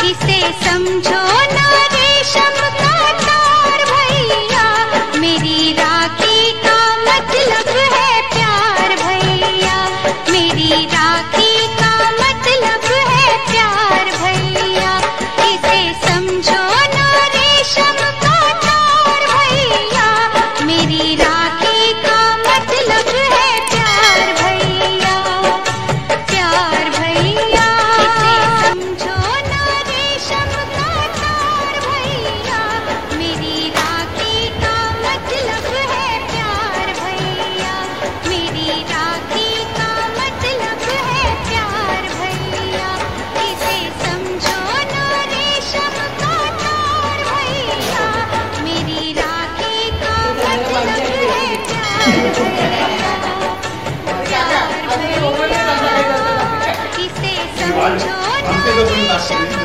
इसे समझो ना रेशम का तार भैया, मेरी राखी का मतलब है प्यार भैया, मेरी राखी का मतलब है प्यार भैया। इसे समझो ना रेशम का तार भैया, मेरी राखी का मतलब है प्यार भैया, प्यार भैया। इसे समझो ना रेशम का तार भैया, मेरी राखी का मतलब है प्यार भैया, मेरी राखी का मतलब है प्यार भैया। इसे समझो ना रेशम का तार भैया, मेरी राखी का मतलब है प्यार भैया, प्यार भैया। इसे समझो ना रेशम